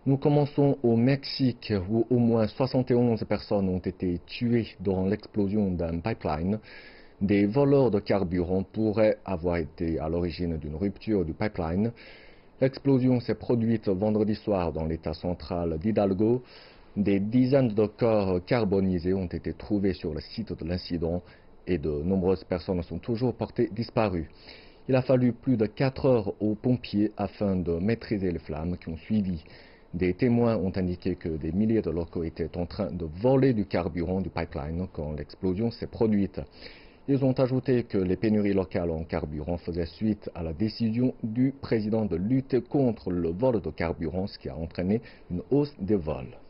Nous commençons au Mexique où au moins 71 personnes ont été tuées dans l'explosion d'un pipeline. Des voleurs de carburant pourraient avoir été à l'origine d'une rupture du pipeline. L'explosion s'est produite vendredi soir dans l'état central d'Hidalgo. Des dizaines de corps carbonisés ont été trouvés sur le site de l'incident et de nombreuses personnes sont toujours portées disparues. Il a fallu plus de 4 heures aux pompiers afin de maîtriser les flammes qui ont suivi. Des témoins ont indiqué que des milliers de locaux étaient en train de voler du carburant du pipeline quand l'explosion s'est produite. Ils ont ajouté que les pénuries locales en carburant faisaient suite à la décision du président de lutter contre le vol de carburant, ce qui a entraîné une hausse des vols.